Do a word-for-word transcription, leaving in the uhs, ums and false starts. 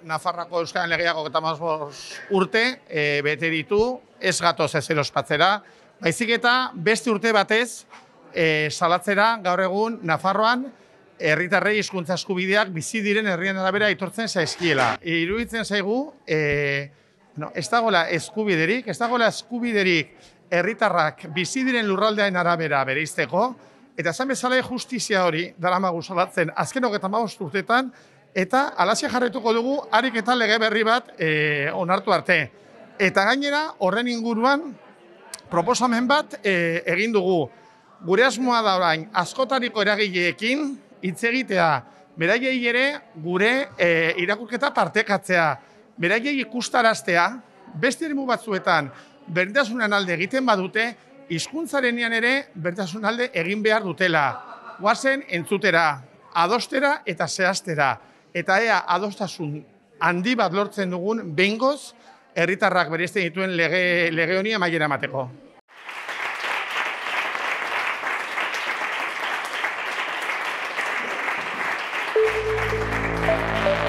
Nafarroako Euskararen Legeak hogeita hamabost urte e, bete ditu, ez gatoz ezer ospatzera, baizik eta beste urte batez e, salatzera gaur egun Nafarroan herritarrei hizkuntza eskubideak bizi diren herrien arabera aitortzen zaizkiela. Iruditzen zaigu, e, no, ez dagoela eskubiderik, ez dagoela eskubiderik herritarrak bizi diren lurraldearen arabera bereizteko, eta esan bezala justizia hori daramagu salatzen azken hogeita hamabost urtetan, eta alaxe jarraituko dugu harik eta lege berri bat e, onartu arte. Eta gainera, horren inguruan, proposamen bat e, egin dugu. Gure asmoa da orain, askotariko eragileekin hitz egitea, beraiei ere gure e, irakurketa partekatzea, beraiei ikustaraztea, beste eremu batzuetan berdintasunen alde egiten badute, hizkuntzarenean ere berdintasun alde egin behar dutela. Goazen entzutera, adostera eta zehaztera. Eta ea adostasun handi bat lortzen dugun behingoz herritarrak bereizten dituen lege, lege honi amaiera emateko. Thank you.